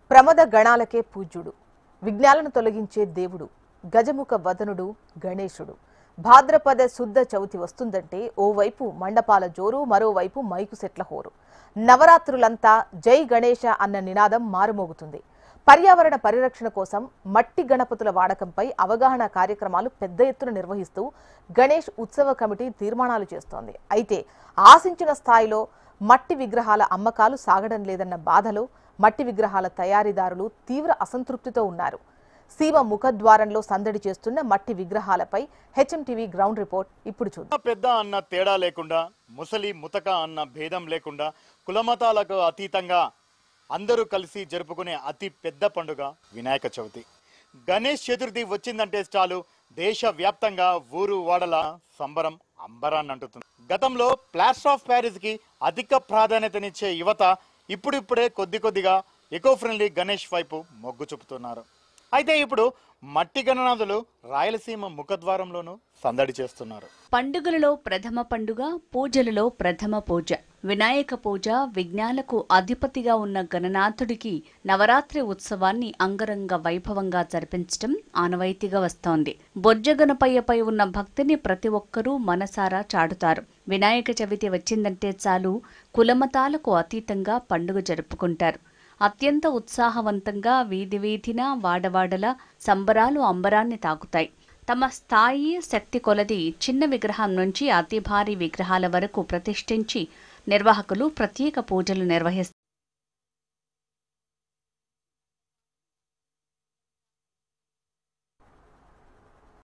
ప్రమద గణాలకే పూజ్యుడు, విఘ్నాలను తొలగించే దేవుడు, గజముఖ వదనుడు గణేశుడు. భాద్రపద శుద్ధ చవితి వస్తుందంటే ఓవైపు మండపాల జోరు, మరోవైపు మైకు సెట్ల హోరు. నవరాత్రులంతా జై గణేశ అన్న నినాదం మారుమోగుతుంది. పర్యావరణ పరిరక్షణ కోసం మట్టి గణపతుల వాడకంపై అవగాహన కార్యక్రమాలు పెద్ద ఎత్తున నిర్వహిస్తూ గణేష్ ఉత్సవ కమిటీ తీర్మానాలు చేస్తోంది. అయితే ఆశించిన స్థాయిలో మట్టి విగ్రహాల అమ్మకాలు సాగడం లేదన్న బాధలో మట్టి విగ్రహాల తయారీదారులు తీవ్ర అసంతృప్తితో ఉన్నారు. సీమ ముఖద్వారంలో సందడి చేస్తున్న మట్టి విగ్రహాలపై హెచ్ఎంటీవీ గ్రౌండ్ రిపోర్ట్ ఇప్పుడు చూద్దాం. పెద్ద అన్న తేడా లేకుండా, ముసలి ముతక అన్న భేదం లేకుండా, కులమతాలకు అతీతంగా అందరూ కలిసి జరుపుకునే అతి పెద్ద పండుగ వినాయక చవితి. గణేష్ చతుర్థి వచ్చిందంటే చాలు దేశవ్యాప్తంగా ఊరు వాడల సంబరం అంబరాన్నంటుతుంది. గతంలో ప్లాస్టర్ ఆఫ్ ప్యారిస్ కి అధిక ప్రాధాన్యతనిచ్చే యువత ఇప్పుడిప్పుడే కొద్దిగా ఎకో ఫ్రెండ్లీ గణేష్ వైపు మొగ్గు చూపుతున్నారు. అయితే ఇప్పుడు మట్టి గణనాథులు రాయలసీమ ముఖద్వారంలోనూ సందడి చేస్తున్నారు. పండుగలలో ప్రథమ పండుగ, పూజలలో ప్రథమ పూజ. వినాయక పూజ విఘ్నాలకు అధిపతిగా ఉన్న గణనాథుడికి నవరాత్రి ఉత్సవాన్ని అంగరంగ వైభవంగా జరిపించడం ఆనవాయితీగా వస్తోంది. బొజ్జ గణపయ్యపై ఉన్న భక్తిని ప్రతి ఒక్కరూ మనసారా చాటుతారు. వినాయక చవితి వచ్చిందంటే చాలు కులమతాలకు అతీతంగా పండుగ జరుపుకుంటారు. అత్యంత ఉత్సాహవంతంగా వీధిన వాడవాడల సంబరాలు అంబరాన్ని తాకుతాయి. తమ స్థాయి శక్తి కొలది చిన్న విగ్రహం నుంచి అతి భారీ విగ్రహాల వరకు ప్రతిష్ఠించి నిర్వాహకులు ప్రత్యేక పూజలు నిర్వహిస్తారు.